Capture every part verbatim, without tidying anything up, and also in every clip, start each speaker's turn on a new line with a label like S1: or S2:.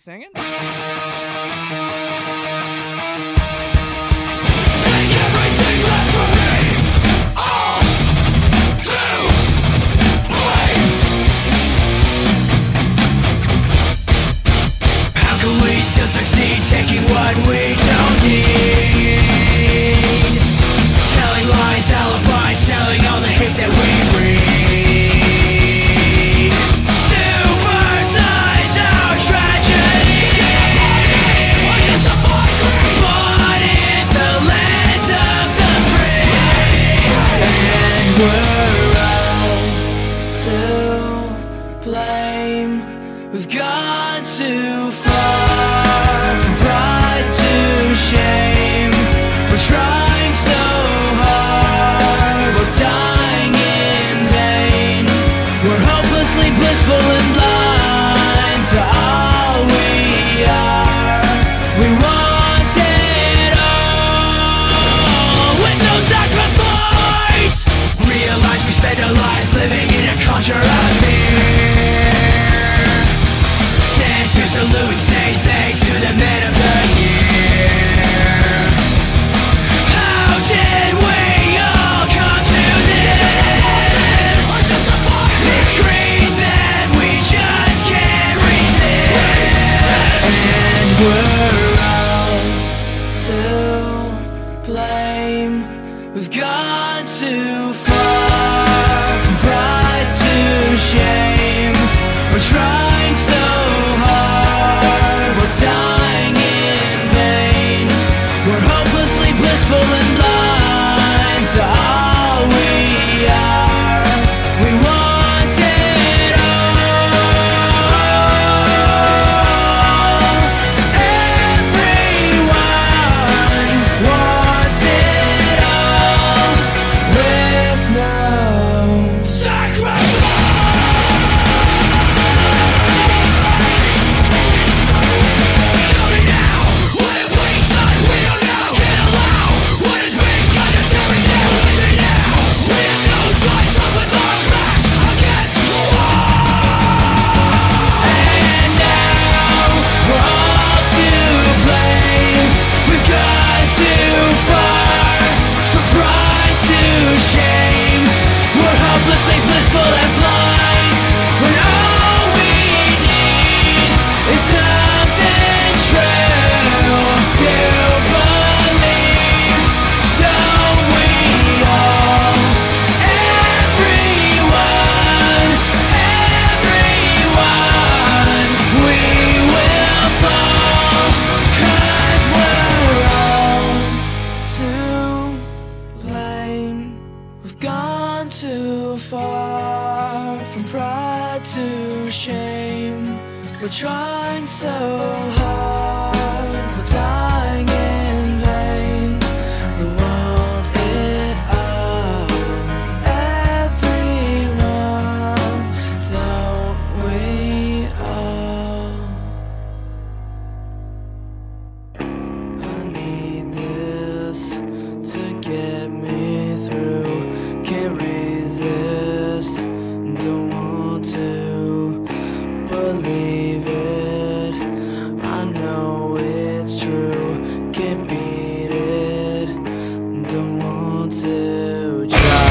S1: singing?
S2: Still succeed taking what we don't need, telling lies, alibis, selling all the hate that we read. Supersize our tragedy, born in the land of the free, and we're all to blame. We've gone too far. Shame. We're trying so hard, we're dying in vain. We're hopelessly blissful and blind to all we are. We want it all with no sacrifice. Realize we spend our lives living in a culture of fear. Stand to salute, say thanks to the men of the year. We're all to blame. We've gone too far from pride to shame. We're trying so hard, we're dying in vain. We're hopelessly blissful and blind to all we are. We want it all. Everyone wants it all with no sacrifice. Tell me now, what have we done? We don't know. Can't allow what has been got to do with you. Leave it now. We have no choice but with our backs against the wall. And now we're all to blame. We've gone too far from pride to shame. We're hopelessly blissful and blind when all we need is something true to believe. Don't we all? Everyone, everyone, we will fall, 'cause we're all to blame. We've gone too far from pride to shame. We're trying so hard, we're dying in vain. We want it all. Everyone, don't we all? I need this to get me through. Can't resist, don't want to believe it. I know it's true, can't beat it, don't want to try.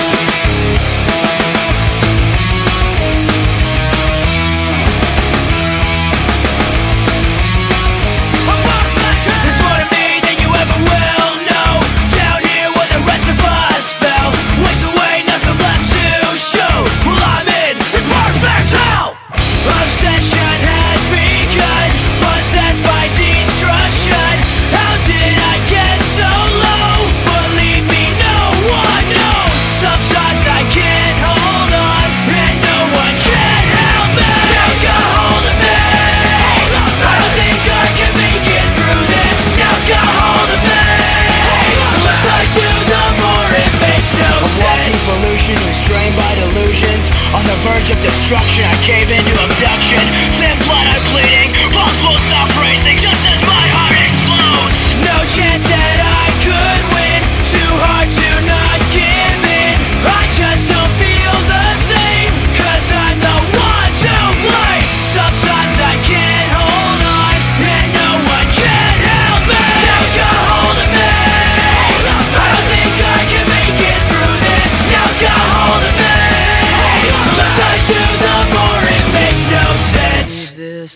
S2: There's more to me than you ever will know. Down here where the rest of us fell, waste away, nothing left to show. Well, I'm in this perfect hell. Obsession has begun, possessed by destruction. How did I get so low? Believe me, no one knows. Sometimes I can't hold on, and no one can help me. Now's got hold of me. I don't think I can make it through this. Now's got hold of me. The less I do, the more it makes no sense.
S3: Pollution was drained by delusions. On the verge of destruction, I cave into abduction. Thin blood, I'm bleeding. Pulse will stop racing just as my heart explodes.
S2: No chance that I could win. Too hard to not give in. I just don't feel the same, 'cause I'm the one to blame. Sometimes I can't hold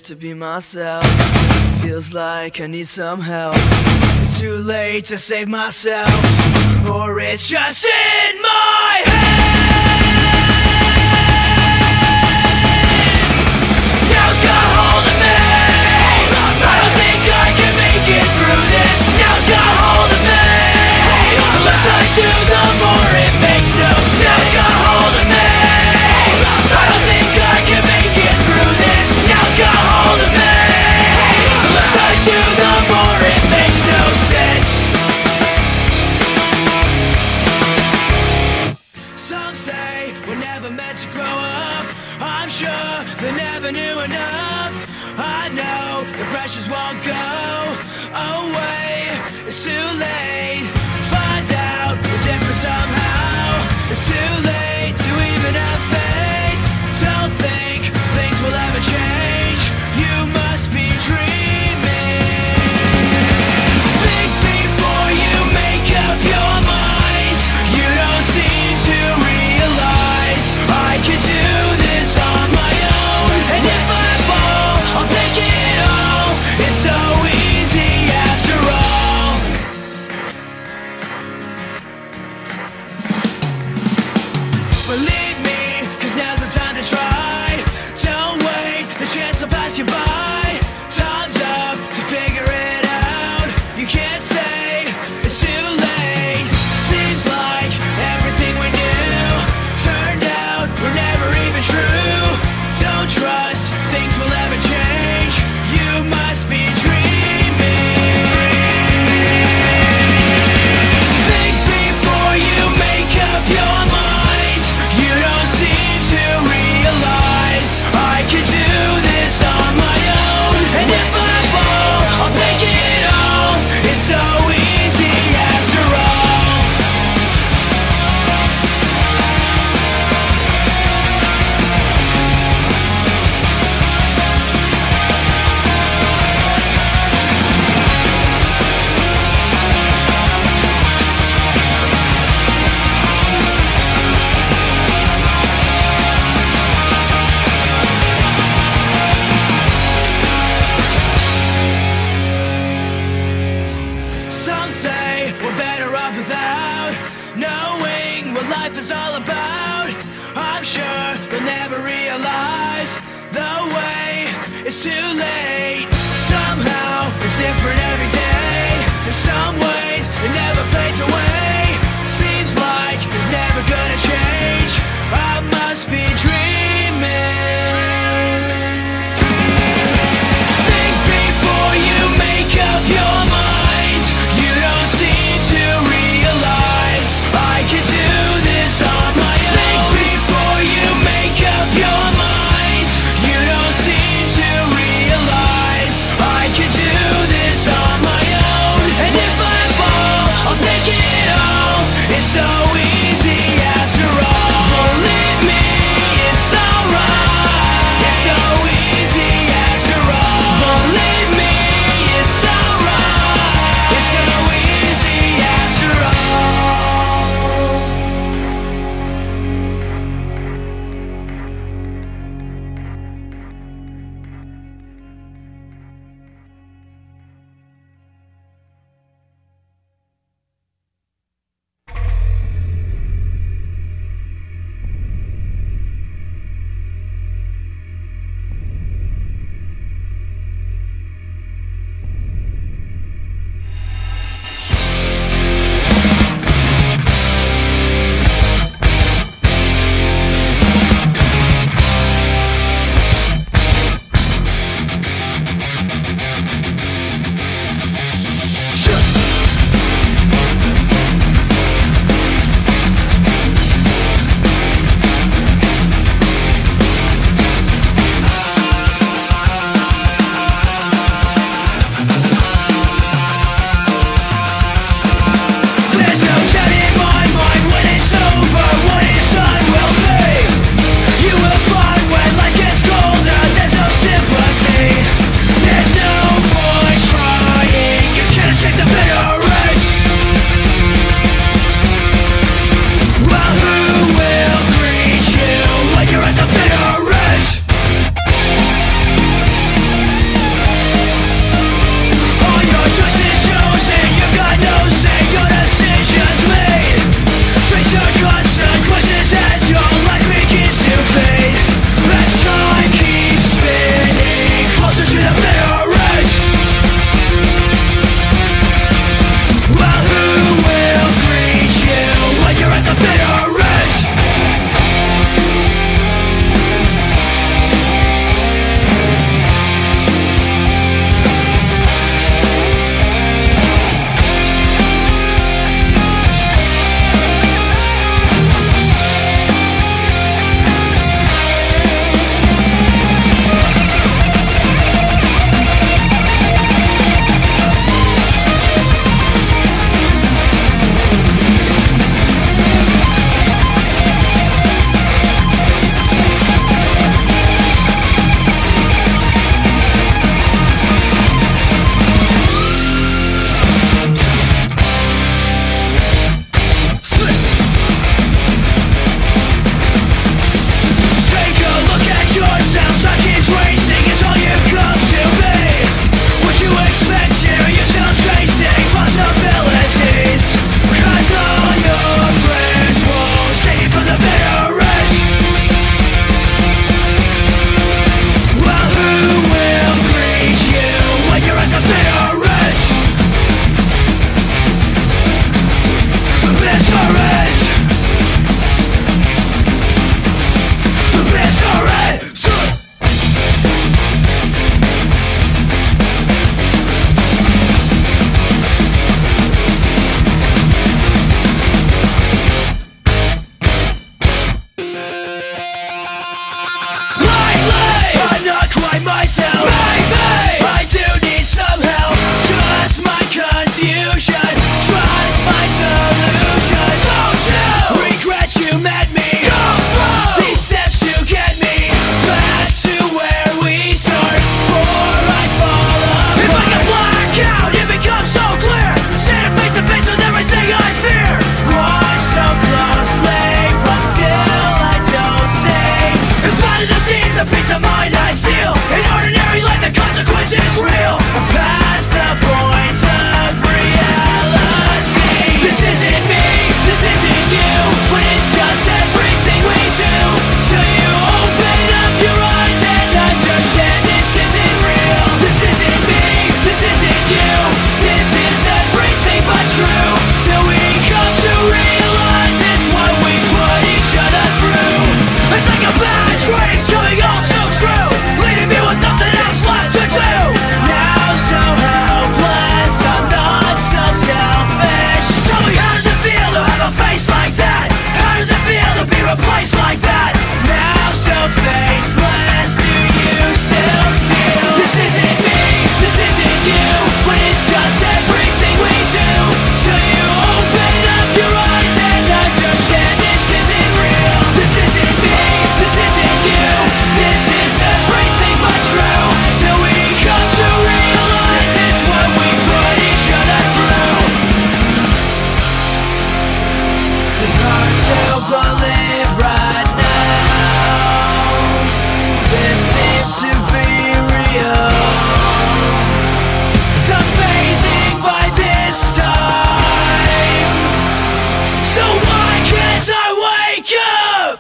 S2: just to be myself. Feels like I need some help. It's too late to save myself, or it's just in my head. Now it's got a hold of me. I don't think I can make it through this. Now it's got a hold of me. The less I do, the more it makes no sense. Now it's got a hold of me. I don't think I can make it through this. Now it's got a hold of me. The less I do, the more it makes no sense. Some say we're never meant to grow up. I'm sure they never knew enough. I know the pressures won't go away. It's too late. Find out we're different somehow. It's too late to even have faith. Don't think things will ever change. You must be dreaming. Think before you make up your mind. You don't seem to realize I could do this on my own. And if I fall, I'll take it all. It's so easy after all. Believe me, cause now's the time to try. Don't wait, the chance will pass you by. Time's up to figure it out. You can't say it's too late. Seems like everything we knew turned out were never even true. Don't trust things will ever change. You must be dreaming. Think before you make up your mind. You don't seem to realize I could do this on my own. And if I fall, I'll take it all. It's so easy after all. Some say we're better off without knowing what life is all about. I'm sure they'll never realize the way it's too late. Somehow it's different every day. In some ways it never fades away. Seems like it's never gonna change. I must be dreaming. Think before you make up your mind. You don't seem to realize I could do this on my own. Think before you make up your mind. You don't seem to realize to believe right now. This seems to be real. So I'm phasing by this time. So why can't I wake up?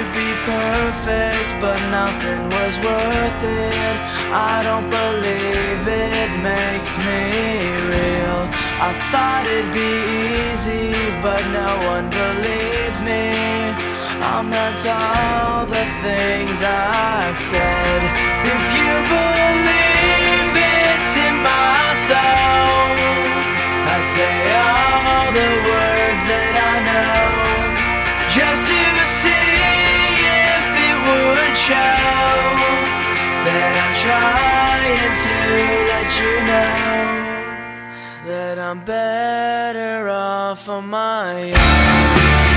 S2: be perfect, but nothing was worth it. I don't believe it makes me real. I thought it'd be easy, but no one believes me. I meant all the things I said. If you believe it's in my soul, I'd say all the words that I know, just to see if it would show that I'm trying to let you know that I'm better off on my own.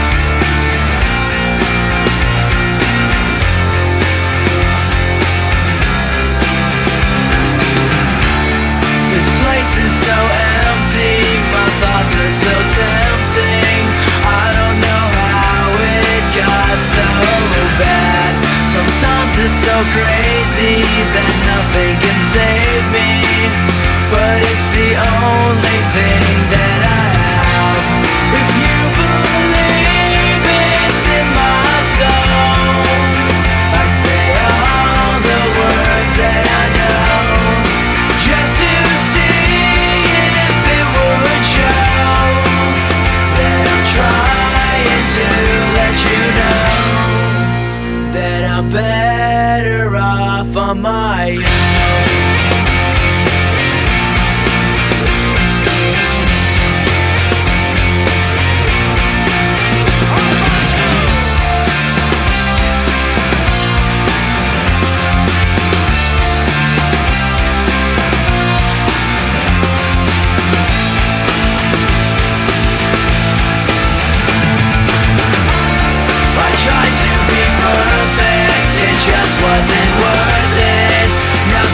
S2: This place is so empty, my thoughts are so tempting. I don't know how it got so bad. Sometimes it's so crazy that nothing can save me, but it's the only thing that I have. If you believe it's in my soul, I'd say all the words that I know, just to see if it would show that I'm trying to let you know that I'm better off on my own. Wasn't worth it. Now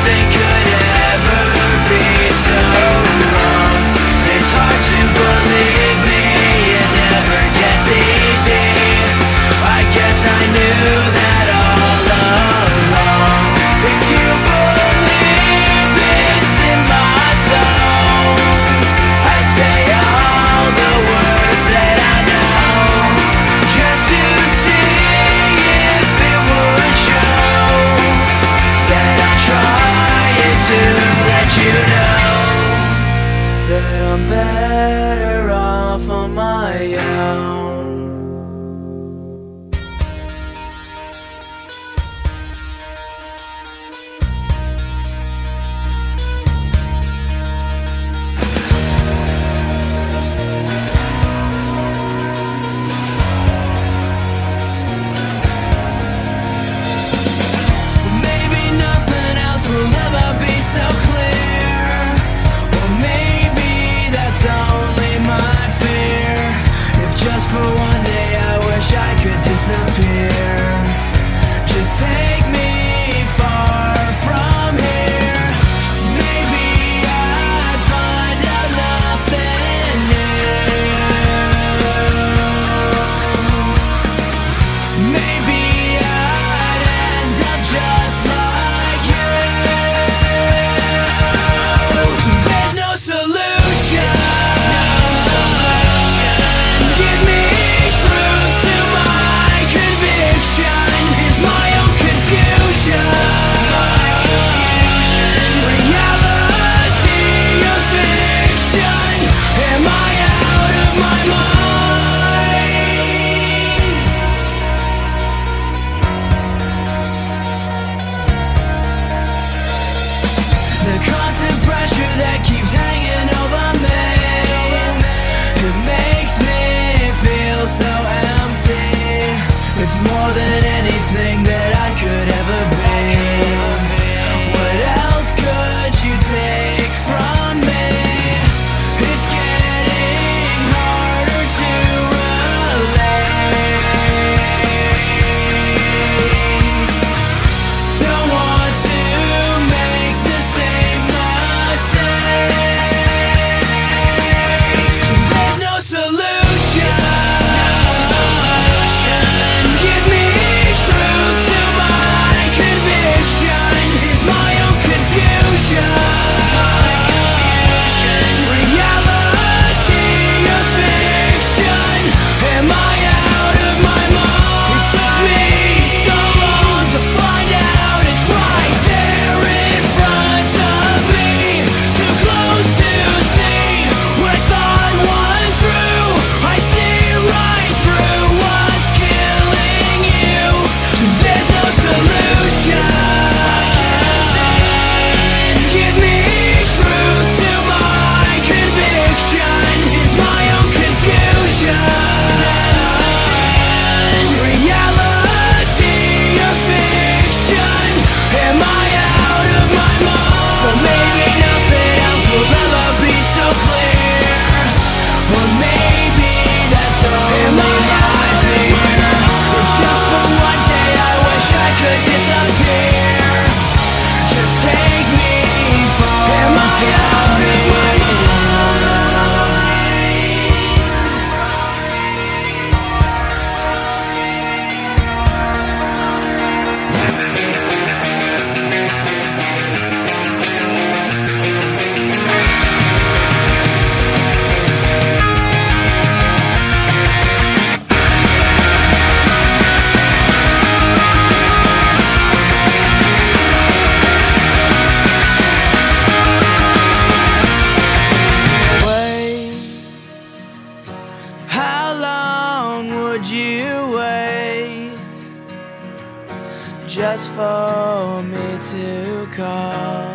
S2: just for me to call.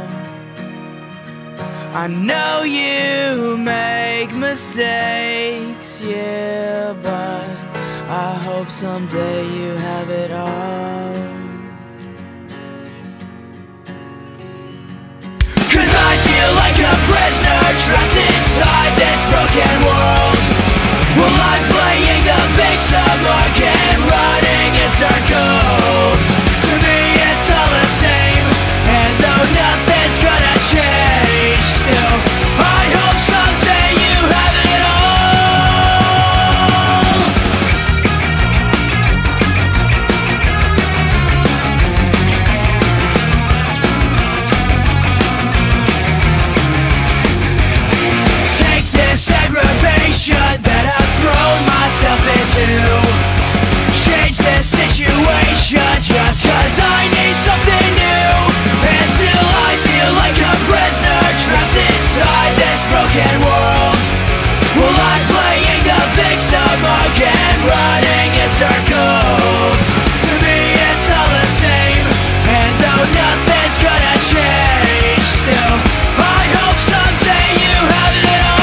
S2: I know you make mistakes, yeah, but I hope someday you have it all. Cause I feel like a prisoner trapped inside this broken world. Well, I'm playing the victim again, running in circles. To me it's all the same, and though nothing's gonna change, still I hope someday you have it all. Take this aggravation that I've thrown myself into, change this situation just cause I need something new. And still I feel like a prisoner trapped inside this broken world. Well, I'm playing the victim again, running in circles. To me it's all the same, and though nothing's gonna change, still I hope someday you have it all.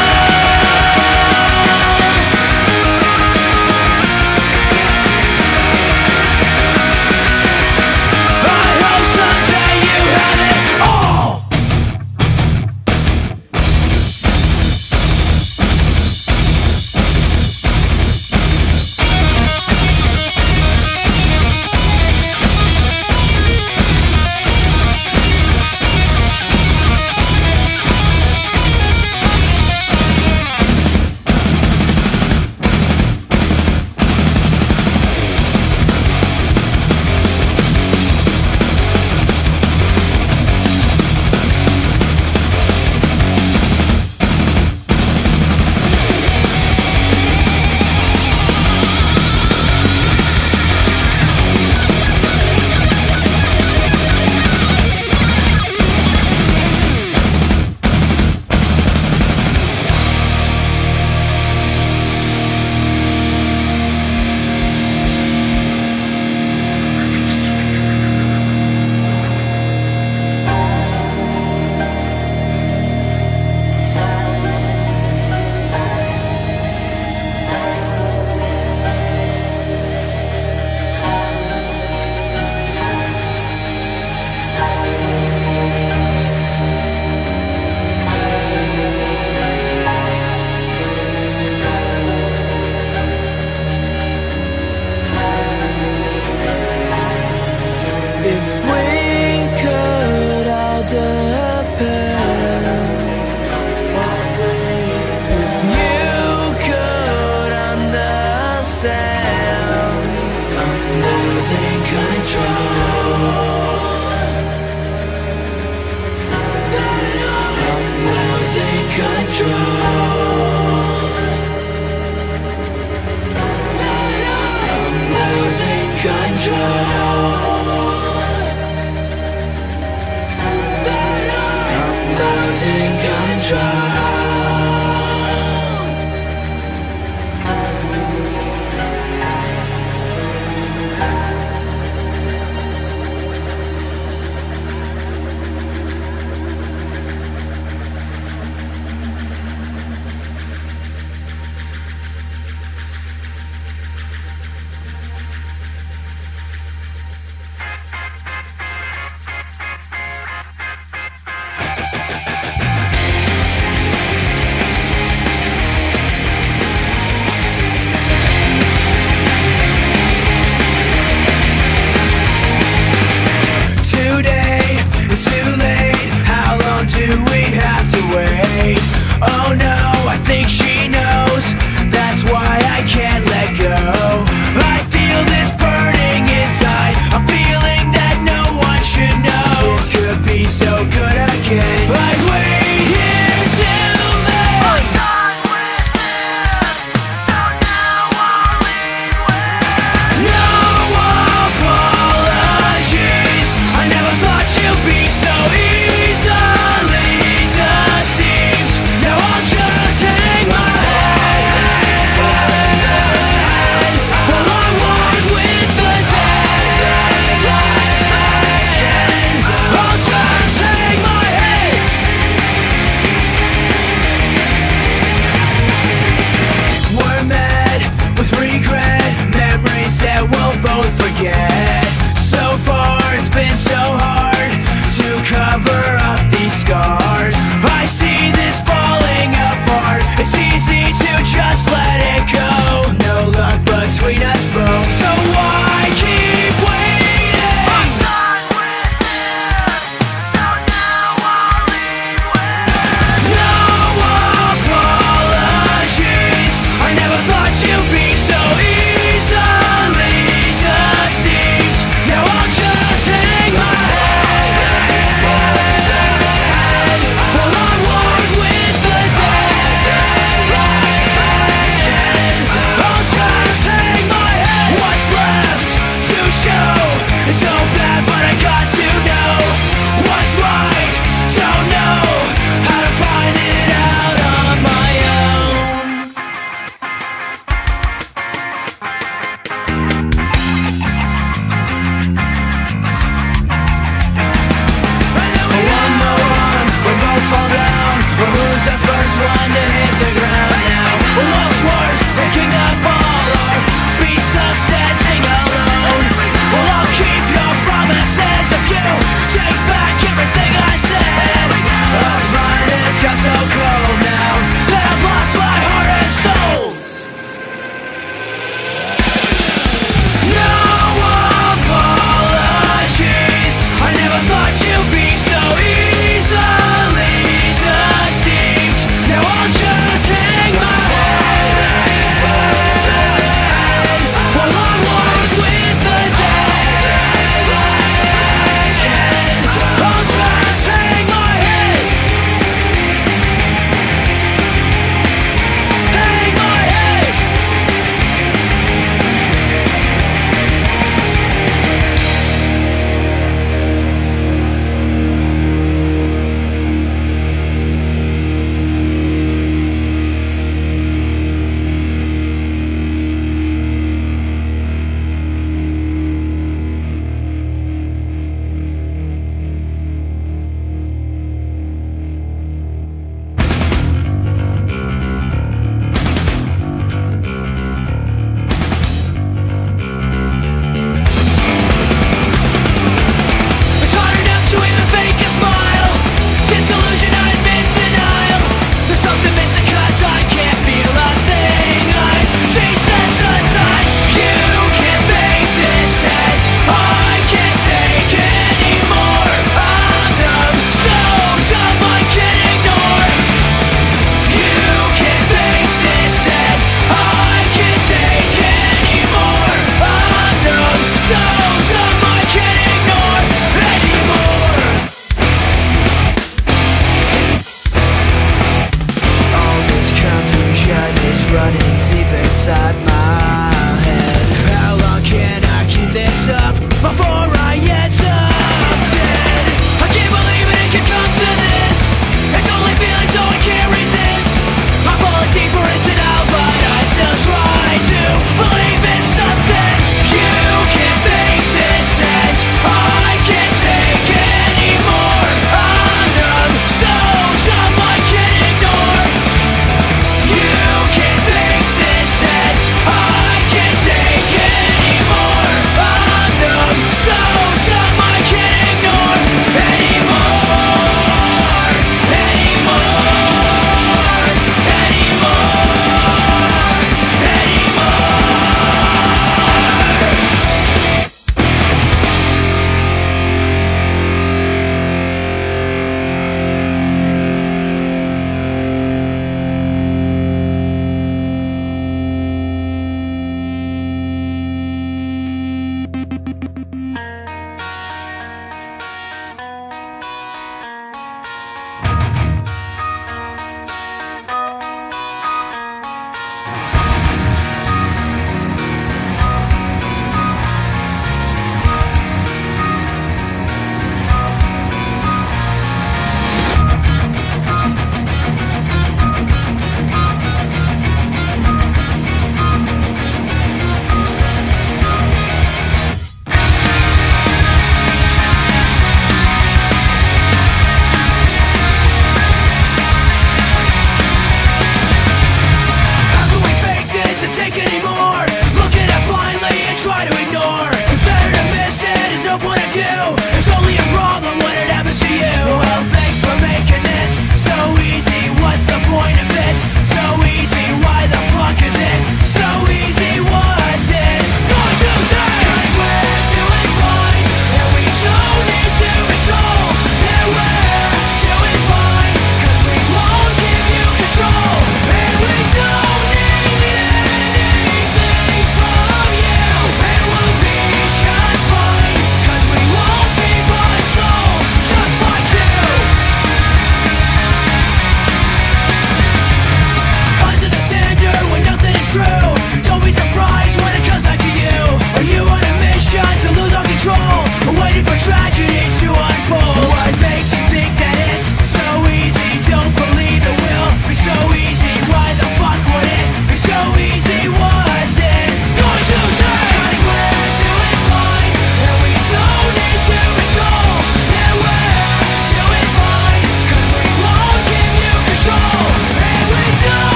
S2: before